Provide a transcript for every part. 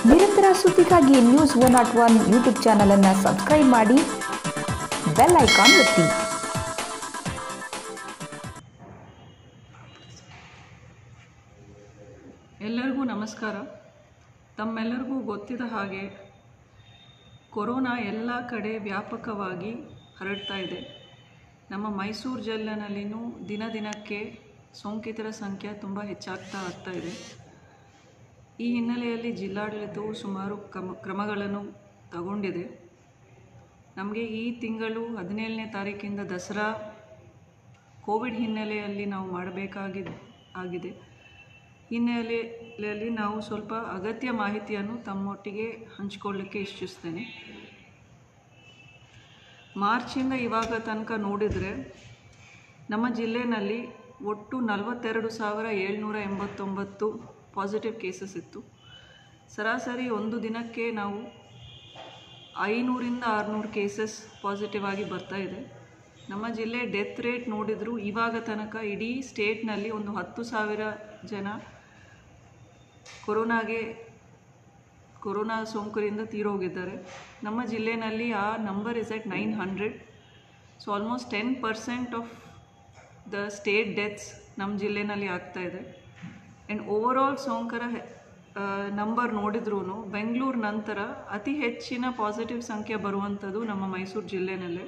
ನಿರಂತರ ಸುದ್ದಿಗಾಗಿ news 101 YouTube channel ಅನ್ನು ಸಬ್ಸ್ಕ್ರೈಬ್ ಮಾಡಿ, ಬೆಲ್ ಐಕಾನ್ ಒತ್ತಿ. ಎಲ್ಲರಿಗೂ ನಮಸ್ಕಾರ. ತಮ್ಮೆಲ್ಲರಿಗೂ ಗೊತ್ತಿದ್ದ ಹಾಗೆ ಕೊರೋನಾ ಎಲ್ಲ ಕಡೆ ವ್ಯಾಪಕವಾಗಿ ಹರಡ್ತಾ ಇದೆ. ನಮ್ಮ ಮೈಸೂರು ಜಿಲ್ಲೆನಲ್ಲಿನೂ ದಿನಕ್ಕೆ ಸೋಂಕಿತರ ಸಂಖ್ಯೆ ತುಂಬ ಹೆಚ್ಚಾಗ್ತಾ ಇದೆ. ಈ ಹಿನ್ನೆಲೆಯಲ್ಲಿ ಜಿಲ್ಲಾಡಳಿತವು ಸುಮಾರು ಕ್ರಮಗಳನ್ನು ತಗೊಂಡಿದೆ. ನಮಗೆ ಈ ತಿಂಗಳು 17ನೇ ತಾರೀಕಿಂದ ದಸರಾ ಕೋವಿಡ್ ಹಿನ್ನೆಲೆಯಲ್ಲಿ ನಾವು ಮಾಡಬೇಕಾಗಿದೆ. ಹಿನ್ನೆಲೆಯಲ್ಲಿ ನಾವು ಸ್ವಲ್ಪ ಅಗತ್ಯ ಮಾಹಿತಿಯನ್ನು ತಮ್ಮೊಟ್ಟಿಗೆ ಹಂಚಿಕೊಳ್ಳಲಿಕ್ಕೆ ಇಚ್ಛಿಸ್ತೇನೆ. ಮಾರ್ಚಿಂದ ಇವಾಗ ತನಕ ನೋಡಿದರೆ ನಮ್ಮ ಜಿಲ್ಲೆಯಲ್ಲಿ ಒಟ್ಟು 42,789 ಪಾಸಿಟಿವ್ ಕೇಸಸ್ ಇತ್ತು. ಸರಾಸರಿ ಒಂದು ದಿನಕ್ಕೆ ನಾವು 500ರಿಂದ 600 ಕೇಸಸ್ ಪಾಸಿಟಿವ್ ಆಗಿ ಬರ್ತಾ ಇದೆ. ನಮ್ಮ ಜಿಲ್ಲೆ ಡೆತ್ ರೇಟ್ ನೋಡಿದರೂ ಇವಾಗ ತನಕ ಇಡೀ ಸ್ಟೇಟ್ನಲ್ಲಿ ಒಂದು 10,000 ಜನ ಕೊರೋನಾ ಸೋಂಕರಿಂದ ತೀರೋಗಿದ್ದಾರೆ. ನಮ್ಮ ಜಿಲ್ಲೆಯಲ್ಲಿ ಆ number is at 900. So almost 10% of the state deaths ನಮ್ಮ ಜಿಲ್ಲೆಯಲ್ಲಿ ಆಗ್ತಾಯಿದೆ. ಆ್ಯಂಡ್ ಓವರಾಲ್ ಸೋಂಕರ ನಂಬರ್ ನೋಡಿದ್ರೂ ಬೆಂಗಳೂರು ನಂತರ ಅತಿ ಹೆಚ್ಚಿನ ಪಾಸಿಟಿವ್ ಸಂಖ್ಯೆ ಬರುವಂಥದ್ದು ನಮ್ಮ ಮೈಸೂರು ಜಿಲ್ಲೆಯಲ್ಲೇ.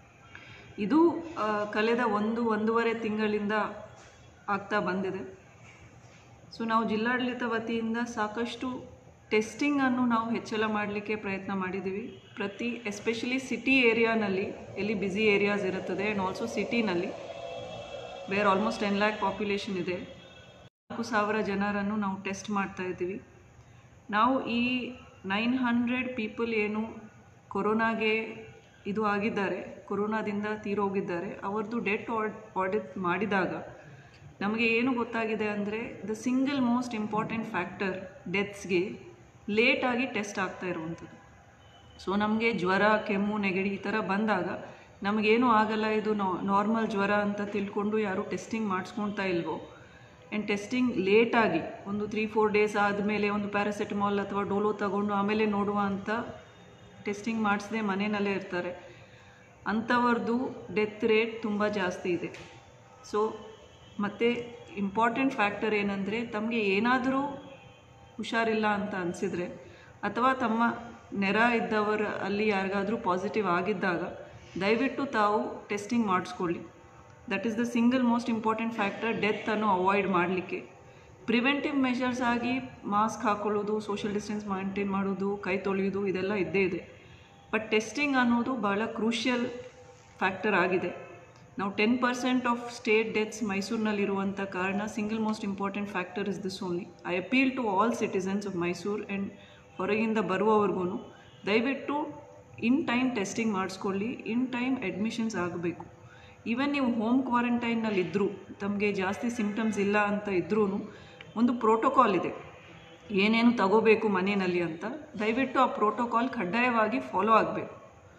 ಇದು ಕಳೆದ ಒಂದೂವರೆ ತಿಂಗಳಿಂದ ಆಗ್ತಾ ಬಂದಿದೆ. ಸೊ ನಾವು ಜಿಲ್ಲಾಡಳಿತ ವತಿಯಿಂದ ಸಾಕಷ್ಟು ಟೆಸ್ಟಿಂಗನ್ನು ನಾವು ಹೆಚ್ಚಳ ಮಾಡಲಿಕ್ಕೆ ಪ್ರಯತ್ನ ಮಾಡಿದ್ದೀವಿ. ಎಸ್ಪೆಷಲಿ ಸಿಟಿ ಏರಿಯಾನಲ್ಲಿ ಎಲ್ಲಿ ಬ್ಯುಸಿ ಏರಿಯಾಸ್ ಇರುತ್ತದೆ ಆ್ಯಂಡ್ ಆಲ್ಸೋ ಸಿಟಿನಲ್ಲಿ ವೇರ್ ಆಲ್ಮೋಸ್ಟ್ 10 lakh ಪಾಪ್ಯುಲೇಷನ್ ಇದೆ. 4,000 ಜನರನ್ನು ನಾವು ಟೆಸ್ಟ್ ಮಾಡ್ತಾ ಇದ್ದೀವಿ. ನಾವು ಈ 900 ಪೀಪಲ್ ಏನು ಕೊರೋನಾಗೆ ಇದು ಆಗಿದ್ದಾರೆ, ಕೊರೋನಾದಿಂದ ತೀರೋಗಿದ್ದಾರೆ, ಅವ್ರದ್ದು ಡೆತ್ ಆಡಿಟ್ ಮಾಡಿದಾಗ ನಮಗೆ ಏನು ಗೊತ್ತಾಗಿದೆ ಅಂದರೆ the single most important factor ಡೆತ್ಸ್ಗೆ ಲೇಟಾಗಿ ಟೆಸ್ಟ್ ಆಗ್ತಾ ಇರುವಂಥದ್ದು. ಸೊ ನಮಗೆ ಜ್ವರ, ಕೆಮ್ಮು, ನೆಗಡಿ ಈ ಥರ ಬಂದಾಗ ನಮಗೇನೂ ಆಗಲ್ಲ, ಇದು ನಾರ್ಮಲ್ ಜ್ವರ ಅಂತ ತಿಳ್ಕೊಂಡು ಯಾರೂ ಟೆಸ್ಟಿಂಗ್ ಮಾಡಿಸ್ಕೊಳ್ತಾ ಇಲ್ವೋ. ಆ್ಯಂಡ್ ಟೆಸ್ಟಿಂಗ್ ಲೇಟಾಗಿ ಒಂದು 3-4 ಡೇಸ್ ಆದಮೇಲೆ ಒಂದು ಪ್ಯಾರಾಸಿಟಮಾಲ್ ಅಥವಾ ಡೋಲೋ ತಗೊಂಡು ಆಮೇಲೆ ನೋಡುವ ಅಂತ ಟೆಸ್ಟಿಂಗ್ ಮಾಡಿಸದೆ ಮನೆಯಲ್ಲೇ ಇರ್ತಾರೆ. ಅಂಥವ್ರದ್ದು ಡೆತ್ ರೇಟ್ ತುಂಬ ಜಾಸ್ತಿ ಇದೆ. ಸೊ ಮತ್ತು ಇಂಪಾರ್ಟೆಂಟ್ ಫ್ಯಾಕ್ಟರ್ ಏನಂದರೆ ತಮಗೆ ಏನಾದರೂ ಹುಷಾರಿಲ್ಲ ಅಂತ ಅನಿಸಿದರೆ ಅಥವಾ ತಮ್ಮ ನೆರ ಇದ್ದವರ ಅಲ್ಲಿ ಯಾರಿಗಾದರೂ ಪಾಸಿಟಿವ್ ಆಗಿದ್ದಾಗ ದಯವಿಟ್ಟು ತಾವು ಟೆಸ್ಟಿಂಗ್ ಮಾಡಿಸ್ಕೊಳ್ಳಿ. That is the single most important factor ಡೆತ್ತನ್ನು ಅವಾಯ್ಡ್ ಮಾಡಲಿಕ್ಕೆ. ಪ್ರಿವೆಂಟಿವ್ ಮೆಷರ್ಸ್ ಆಗಿ ಮಾಸ್ಕ್ ಹಾಕೊಳ್ಳೋದು, ಸೋಷಿಯಲ್ ಡಿಸ್ಟೆನ್ಸ್ ಮೇಂಟೈನ್ ಮಾಡೋದು, ಕೈ ತೊಳೆಯೋದು ಇದೆಲ್ಲ ಇದ್ದೇ ಇದೆ. ಬಟ್ ಟೆಸ್ಟಿಂಗ್ ಅನ್ನೋದು ಭಾಳ ಕ್ರೂಷಿಯಲ್ ಫ್ಯಾಕ್ಟರ್ ಆಗಿದೆ. ನಾವು 10% ಆಫ್ ಸ್ಟೇಟ್ ಡೆತ್ಸ್ ಮೈಸೂರಿನಲ್ಲಿರುವಂಥ ಕಾರಣ single most important factor is this only. I appeal to all citizens of Mysuru and ಹೊರಗಿಂದ ಬರುವವರೆಗೂ ದಯವಿಟ್ಟು ಇನ್ ಟೈಮ್ ಟೆಸ್ಟಿಂಗ್ ಮಾಡಿಸ್ಕೊಳ್ಳಿ. ಇನ್ ಟೈಮ್ ಅಡ್ಮಿಷನ್ಸ್ ಆಗಬೇಕು. ಈವನ್ ನೀವು ಹೋಮ್ ಕ್ವಾರಂಟೈನ್ನಲ್ಲಿದ್ದರೂ ತಮಗೆ ಜಾಸ್ತಿ ಸಿಂಪ್ಟಮ್ಸ್ ಇಲ್ಲ ಅಂತ ಇದ್ರೂ ಒಂದು ಪ್ರೋಟೋಕಾಲ್ ಇದೆ, ಏನೇನು ತಗೋಬೇಕು ಮನೆಯಲ್ಲಿ ಅಂತ. ದಯವಿಟ್ಟು ಆ ಪ್ರೋಟೋಕಾಲ್ ಕಡ್ಡಾಯವಾಗಿ ಫಾಲೋ ಆಗಬೇಕು.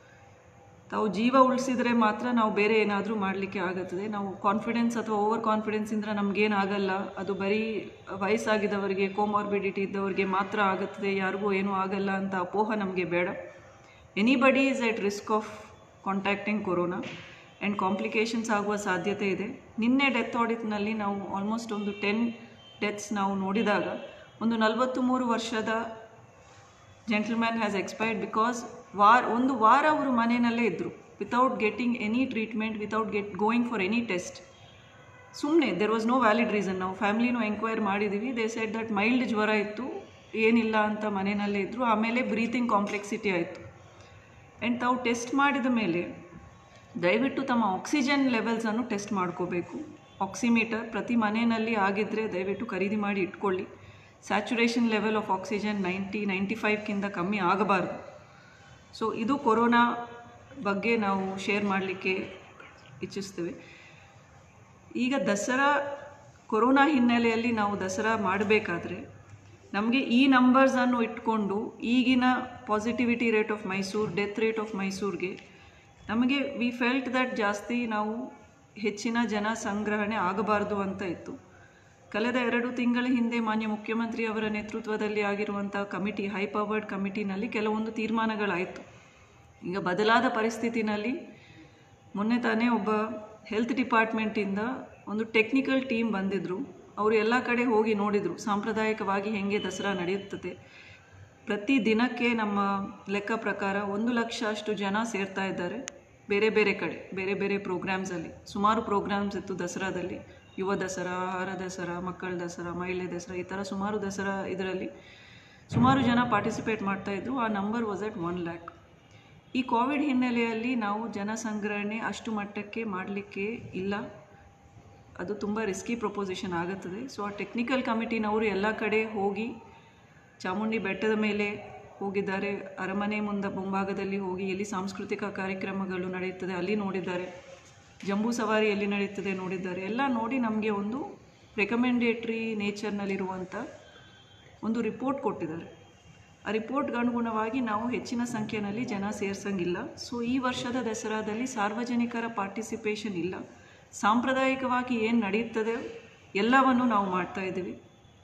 ತಾವು ಜೀವ ಉಳಿಸಿದರೆ ಮಾತ್ರ ನಾವು ಬೇರೆ ಏನಾದರೂ ಮಾಡಲಿಕ್ಕೆ ಆಗುತ್ತದೆ. ನಾವು ಕಾನ್ಫಿಡೆನ್ಸ್ ಅಥವಾ ಓವರ್ ಕಾನ್ಫಿಡೆನ್ಸಿಂದ ನಮಗೇನಾಗಲ್ಲ, ಅದು ಬರೀ ವಯಸ್ಸಾಗಿದ್ದವರಿಗೆ, ಕೋಮಾರ್ಬಿಡಿಟಿ ಇದ್ದವರಿಗೆ ಮಾತ್ರ ಆಗುತ್ತದೆ, ಯಾರಿಗೂ ಏನೂ ಆಗಲ್ಲ ಅಂತ ಅಪೋಹ ನಮಗೆ ಬೇಡ. Anybody is at risk of contacting corona and complications ಆಗುವ ಸಾಧ್ಯತೆ ಇದೆ. ನಿನ್ನೆ ಡೆತ್ ಆಡಿಟ್ನಲ್ಲಿ ನಾವು ಆಲ್ಮೋಸ್ಟ್ ಒಂದು 10 ಡೆತ್ಸ್ ನಾವು ನೋಡಿದಾಗ ಒಂದು 43 ವರ್ಷದ ಜೆಂಟಲ್ಮ್ಯಾನ್ ಹ್ಯಾಸ್ ಎಕ್ಸ್ಪೈರ್ಡ್ ಬಿಕಾಸ್ ಒಂದು ವಾರ ಅವರು ಮನೆಯಲ್ಲೇ ಇದ್ದರು without getting any treatment, without going for any test. ಸುಮ್ಮನೆ there was no valid reason. ನಾವು ಫ್ಯಾಮಿಲಿನೂ ಎಂಕ್ವೈರ್ ಮಾಡಿದ್ದೀವಿ. ದೇ ಸೆಡ್ ದಟ್ ಮೈಲ್ಡ್ ಜ್ವರ ಇತ್ತು, ಏನಿಲ್ಲ ಅಂತ ಮನೆಯಲ್ಲೇ ಇದ್ದರು. ಆಮೇಲೆ ಬ್ರೀತಿಂಗ್ ಕಾಂಪ್ಲೆಕ್ಸಿಟಿ ಆಯಿತು. ಆ್ಯಂಡ್ ತಾವು ಟೆಸ್ಟ್ ಮಾಡಿದ ಮೇಲೆ ದಯವಿಟ್ಟು ತಮ್ಮ ಆಕ್ಸಿಜನ್ ಲೆವೆಲ್ಸನ್ನು ಟೆಸ್ಟ್ ಮಾಡ್ಕೋಬೇಕು. ಆಕ್ಸಿಮೀಟರ್ ಪ್ರತಿ ಮನೆಯಲ್ಲಿ ಆಗಿದ್ದರೆ ದಯವಿಟ್ಟು ಖರೀದಿ ಮಾಡಿ ಇಟ್ಕೊಳ್ಳಿ. ಸ್ಯಾಚುರೇಷನ್ ಲೆವೆಲ್ ಆಫ್ ಆಕ್ಸಿಜನ್ 90-95ಕ್ಕಿಂತ ಕಮ್ಮಿ ಆಗಬಾರ್ದು. ಸೊ ಇದು ಕೊರೋನಾ ಬಗ್ಗೆ ನಾವು ಶೇರ್ ಮಾಡಲಿಕ್ಕೆ ಇಚ್ಛಿಸ್ತೇವೆ. ಈಗ ಕೊರೋನಾ ಹಿನ್ನೆಲೆಯಲ್ಲಿ ನಾವು ದಸರಾ ಮಾಡಬೇಕಾದ್ರೆ ನಮಗೆ ಈ ನಂಬರ್ಸನ್ನು ಇಟ್ಕೊಂಡು ಈಗಿನ positivity rate of Mysuru, death rate of ಮೈಸೂರಿಗೆ ನಮಗೆ ವಿ ಫೆಲ್ಟ್ ದಟ್ ಜಾಸ್ತಿ ನಾವು ಹೆಚ್ಚಿನ ಜನ ಸಂಗ್ರಹಣೆ ಆಗಬಾರ್ದು ಅಂತ ಇತ್ತು. ಕಳೆದ 2 ತಿಂಗಳ ಹಿಂದೆ ಮಾನ್ಯ ಮುಖ್ಯಮಂತ್ರಿ ಅವರ ನೇತೃತ್ವದಲ್ಲಿ ಆಗಿರುವಂಥ ಕಮಿಟಿ, ಹೈ ಪವರ್ಡ್ ಕಮಿಟಿನಲ್ಲಿ ಕೆಲವೊಂದು ತೀರ್ಮಾನಗಳಾಯಿತು. ಈಗ ಬದಲಾದ ಪರಿಸ್ಥಿತಿನಲ್ಲಿ ಮೊನ್ನೆ ತಾನೇ ಒಬ್ಬ ಹೆಲ್ತ್ ಡಿಪಾರ್ಟ್ಮೆಂಟಿಂದ ಒಂದು ಟೆಕ್ನಿಕಲ್ ಟೀಮ್ ಬಂದಿದ್ದರು. ಅವರು ಎಲ್ಲ ಕಡೆ ಹೋಗಿ ನೋಡಿದರು ಸಾಂಪ್ರದಾಯಿಕವಾಗಿ ಹೇಗೆ ದಸರಾ ನಡೆಯುತ್ತದೆ. ಪ್ರತಿ ದಿನಕ್ಕೆ ನಮ್ಮ ಲೆಕ್ಕ ಪ್ರಕಾರ 1 ಲಕ್ಷ ಅಷ್ಟು ಜನ ಸೇರ್ತಾ ಇದ್ದಾರೆ. ಬೇರೆ ಬೇರೆ ಕಡೆ ಬೇರೆ ಬೇರೆ ಪ್ರೋಗ್ರಾಮ್ಸಲ್ಲಿ ಸುಮಾರು ಪ್ರೋಗ್ರಾಮ್ಸ್ ಇತ್ತು ದಸರಾದಲ್ಲಿ. ಯುವ ದಸರಾ, ಆಹಾರ ದಸರಾ, ಮಕ್ಕಳ ದಸರಾ, ಮಹಿಳೆ ದಸರಾ, ಈ ಥರ ಸುಮಾರು ದಸರಾ ಇದರಲ್ಲಿ ಸುಮಾರು ಜನ ಪಾರ್ಟಿಸಿಪೇಟ್ ಮಾಡ್ತಾಯಿದ್ರು. ಆ ನಂಬರ್ ವಾಸ್ ಅಟ್ 1 lakh. ಈ ಕೋವಿಡ್ ಹಿನ್ನೆಲೆಯಲ್ಲಿ ನಾವು ಜನಸಂಗ್ರಹಣೆ ಅಷ್ಟು ಮಟ್ಟಕ್ಕೆ ಮಾಡಲಿಕ್ಕೆ ಇಲ್ಲ. ಅದು ತುಂಬ ರಿಸ್ಕಿ ಪ್ರಪೋಸಿಷನ್ ಆಗುತ್ತದೆ. ಸೊ ಆ ಟೆಕ್ನಿಕಲ್ ಕಮಿಟಿನವರು ಎಲ್ಲ ಕಡೆ ಹೋಗಿ ಚಾಮುಂಡಿ ಬೆಟ್ಟದ ಮೇಲೆ ಹೋಗಿದ್ದಾರೆ, ಅರಮನೆ ಮುಂಭಾಗದಲ್ಲಿ ಹೋಗಿ ಎಲ್ಲಿ ಸಾಂಸ್ಕೃತಿಕ ಕಾರ್ಯಕ್ರಮಗಳು ನಡೆಯುತ್ತದೆ ಅಲ್ಲಿ ನೋಡಿದ್ದಾರೆ, ಜಂಬೂ ಸವಾರಿ ಎಲ್ಲಿ ನಡೆಯುತ್ತದೆ ನೋಡಿದ್ದಾರೆ. ಎಲ್ಲ ನೋಡಿ ನಮಗೆ ಒಂದು ರೆಕಮೆಂಡೇಟ್ರಿ ನೇಚರ್ನಲ್ಲಿರುವಂಥ ಒಂದು ರಿಪೋರ್ಟ್ ಕೊಟ್ಟಿದ್ದಾರೆ. ಆ ರಿಪೋರ್ಟ್ಗೆ ಅನುಗುಣವಾಗಿ ನಾವು ಹೆಚ್ಚಿನ ಸಂಖ್ಯೆಯಲ್ಲಿ ಜನ ಸೇರ್ಸಂಗಿಲ್ಲ. ಸೊ ಈ ವರ್ಷದ ದಸರಾದಲ್ಲಿ ಸಾರ್ವಜನಿಕರ ಪಾರ್ಟಿಸಿಪೇಷನ್ ಇಲ್ಲ. ಸಾಂಪ್ರದಾಯಿಕವಾಗಿ ಏನು ನಡೆಯುತ್ತದೆ ಎಲ್ಲವನ್ನು ನಾವು ಮಾಡ್ತಾಯಿದ್ದೀವಿ.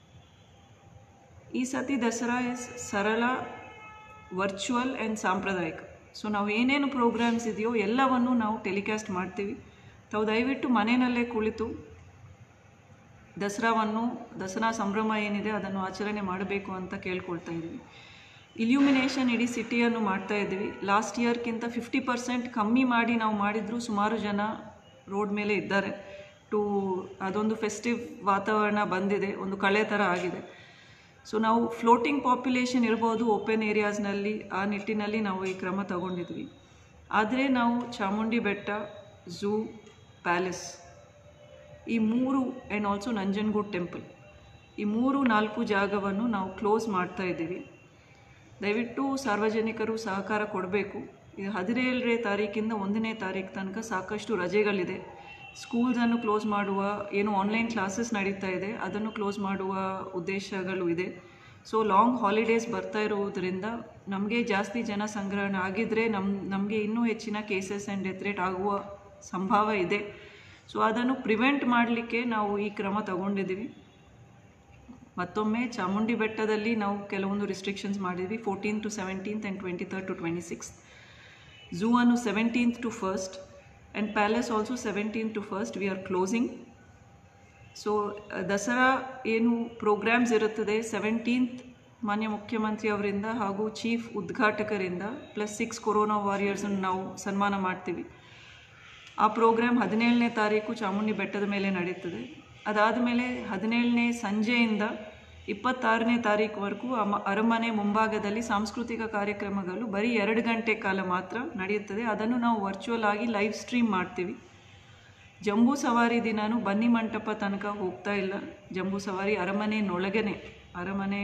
ಈ ಸತಿ ದಸರಾ ಇಸ್ ಸರಳ, ವರ್ಚುವಲ್ ಆ್ಯಂಡ್ ಸಾಂಪ್ರದಾಯಿಕ. ಸೊ ನಾವು ಏನೇನು ಪ್ರೋಗ್ರಾಮ್ಸ್ ಇದೆಯೋ ಎಲ್ಲವನ್ನು ನಾವು ಟೆಲಿಕಾಸ್ಟ್ ಮಾಡ್ತೀವಿ. ತಾವು ದಯವಿಟ್ಟು ಮನೆಯಲ್ಲೇ ಕುಳಿತು ದಸರಾ ಸಂಭ್ರಮ ಏನಿದೆ ಅದನ್ನು ಆಚರಣೆ ಮಾಡಬೇಕು ಅಂತ ಕೇಳ್ಕೊಳ್ತಾ ಇದ್ದೀವಿ. ಇಲ್ಯೂಮಿನೇಷನ್ ಇಡೀ ಸಿಟಿಯನ್ನು ಮಾಡ್ತಾ ಇದ್ದೀವಿ. ಲಾಸ್ಟ್ ಇಯರ್ಗಿಂತ 50% ಕಮ್ಮಿ ಮಾಡಿ ನಾವು ಮಾಡಿದರೂ ಸುಮಾರು ಜನ ರೋಡ್ ಮೇಲೆ ಇದ್ದಾರೆ. ಅದೊಂದು ಫೆಸ್ಟಿವ್ ವಾತಾವರಣ ಬಂದಿದೆ, ಒಂದು ಕಳೆ ಥರ ಆಗಿದೆ. ಸೊ ನಾವು ಫ್ಲೋಟಿಂಗ್ ಪಾಪ್ಯುಲೇಷನ್ ಇರ್ಬೋದು ಓಪನ್ ಏರಿಯಾಸ್ನಲ್ಲಿ, ಆ ನಿಟ್ಟಿನಲ್ಲಿ ನಾವು ಈ ಕ್ರಮ ತಗೊಂಡಿದ್ವಿ. ಆದರೆ ನಾವು ಚಾಮುಂಡಿ ಬೆಟ್ಟ, ಝೂ, ಪ್ಯಾಲೇಸ್ ಈ 3 ಆ್ಯಂಡ್ ಆಲ್ಸೋ ನಂಜನಗೂಡು ಟೆಂಪಲ್ ಈ 3-4 ಜಾಗವನ್ನು ನಾವು ಕ್ಲೋಸ್ ಮಾಡ್ತಾ ಇದ್ದೀವಿ. ದಯವಿಟ್ಟು ಸಾರ್ವಜನಿಕರು ಸಹಕಾರ ಕೊಡಬೇಕು. ಇದು 17ನೇ ತಾರೀಕಿಂದ 1ನೇ ತಾರೀಕು ತನಕ ಸಾಕಷ್ಟು ರಜೆಗಳಿದೆ. ಸ್ಕೂಲ್ಸನ್ನು ಕ್ಲೋಸ್ ಮಾಡುವ, ಏನು ಆನ್ಲೈನ್ ಕ್ಲಾಸಸ್ ನಡೀತಾ ಇದೆ ಅದನ್ನು ಕ್ಲೋಸ್ ಮಾಡುವ ಉದ್ದೇಶಗಳು ಇದೆ. ಸೊ ಲಾಂಗ್ ಹಾಲಿಡೇಸ್ ಬರ್ತಾ ಇರುವುದರಿಂದ ನಮಗೆ ಜಾಸ್ತಿ ಜನ ಸಂಗ್ರಹಣೆ ಆಗಿದ್ದರೆ ನಮಗೆ ಇನ್ನೂ ಹೆಚ್ಚಿನ ಕೇಸಸ್ ಆ್ಯಂಡ್ ಡೆತ್ ರೇಟ್ ಆಗುವ ಸಂಭವ ಇದೆ. ಸೊ ಅದನ್ನು ಪ್ರಿವೆಂಟ್ ಮಾಡಲಿಕ್ಕೆ ನಾವು ಈ ಕ್ರಮ ತಗೊಂಡಿದ್ದೀವಿ. ಮತ್ತೊಮ್ಮೆ ಚಾಮುಂಡಿ ಬೆಟ್ಟದಲ್ಲಿ ನಾವು ಕೆಲವೊಂದು ರಿಸ್ಟ್ರಿಕ್ಷನ್ಸ್ ಮಾಡಿದ್ವಿ. 14th to 17th and 23rd to 26th. Zoo ಅನ್ನು 17th to 1st and palace also 17th to 1st we are closing. So Dasara ಏನು ಪ್ರೋಗ್ರಾಮ್ಸ್ ಇರುತ್ತದೆ 17th ಮಾನ್ಯ ಮುಖ್ಯಮಂತ್ರಿ ಅವರಿಂದ ಹಾಗೂ ಚೀಫ್ ಉದ್ಘಾಟಕರಿಂದ +6 ಕೊರೋನಾ ವಾರಿಯರ್ಸನ್ನು ನಾವು ಸನ್ಮಾನ ಮಾಡ್ತೀವಿ. ಆ ಪ್ರೋಗ್ರಾಮ್ 17ನೇ ತಾರೀಕು ಚಾಮುಂಡಿ ಬೆಟ್ಟದ ಮೇಲೆ ನಡೆಯುತ್ತದೆ. ಅದಾದ ಮೇಲೆ 17ನೇ ಸಂಜೆಯಿಂದ 26ನೇ ತಾರೀಕುವರೆಗೂ ಅರಮನೆ ಮುಂಭಾಗದಲ್ಲಿ ಸಾಂಸ್ಕೃತಿಕ ಕಾರ್ಯಕ್ರಮಗಳು ಬರೀ 2 ಗಂಟೆ ಕಾಲ ಮಾತ್ರ ನಡೆಯುತ್ತದೆ. ಅದನ್ನು ನಾವು ವರ್ಚುವಲ್ ಆಗಿ ಲೈವ್ ಸ್ಟ್ರೀಮ್ ಮಾಡ್ತೀವಿ. ಜಂಬೂ ಸವಾರಿ ದಿನಾನು ಬನ್ನಿ ಮಂಟಪ ತನಕ ಹೋಗ್ತಾ ಇಲ್ಲ. ಜಂಬೂ ಸವಾರಿ ಅರಮನೆಯೊಳಗನೆ, ಅರಮನೆ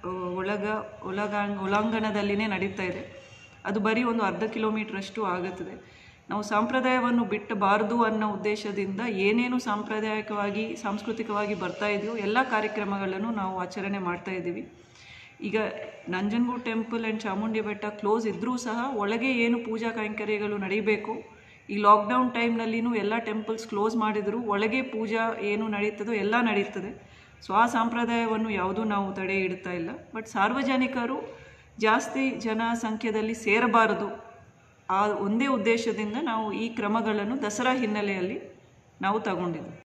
ಒಳಾಂಗಣದಲ್ಲಿನೇ ನಡೀತಾ ಇದೆ. ಅದು ಬರೀ ಒಂದು 1/2 ಕಿಲೋಮೀಟ್ರಷ್ಟು ಆಗುತ್ತದೆ. ನಾವು ಸಂಪ್ರದಾಯವನ್ನು ಬಿಟ್ಟಬಾರದು ಅನ್ನೋ ಉದ್ದೇಶದಿಂದ ಏನೇನು ಸಾಂಸ್ಕೃತಿಕವಾಗಿ ಬರ್ತಾ ಇದೆಯೋ ಎಲ್ಲ ಕಾರ್ಯಕ್ರಮಗಳನ್ನು ನಾವು ಆಚರಣೆ ಮಾಡ್ತಾ ಇದ್ದೀವಿ. ಈಗ ನಂಜನಗೂಡು ಟೆಂಪಲ್ ಆ್ಯಂಡ್ ಚಾಮುಂಡಿ ಬೆಟ್ಟ ಕ್ಲೋಸ್ ಇದ್ದರೂ ಸಹ ಒಳಗೆ ಏನು ಪೂಜಾ ಕೈಂಕರ್ಯಗಳು ನಡೀಬೇಕು. ಈ ಲಾಕ್ಡೌನ್ ಟೈಮ್ನಲ್ಲಿನೂ ಎಲ್ಲ ಟೆಂಪಲ್ಸ್ ಕ್ಲೋಸ್ ಮಾಡಿದರೂ ಒಳಗೆ ಪೂಜಾ ಏನು ನಡೀತದೋ ಎಲ್ಲ ನಡೀತದೆ. ಸೊ ಆ ಸಂಪ್ರದಾಯವನ್ನು ಯಾವುದೂ ನಾವು ತಡೆ ಇಡ್ತಾ ಇಲ್ಲ. ಬಟ್ ಸಾರ್ವಜನಿಕರು ಜಾಸ್ತಿ ಜನಸಂಖ್ಯೆಯಲ್ಲಿ ಸೇರಬಾರದು, ಆ ಒಂದೇ ಉದ್ದೇಶದಿಂದ ನಾವು ಈ ಕ್ರಮಗಳನ್ನು ದಸರಾ ಹಿನ್ನೆಲೆಯಲ್ಲಿ ನಾವು ತಗೊಂಡಿದ್ದೀವಿ.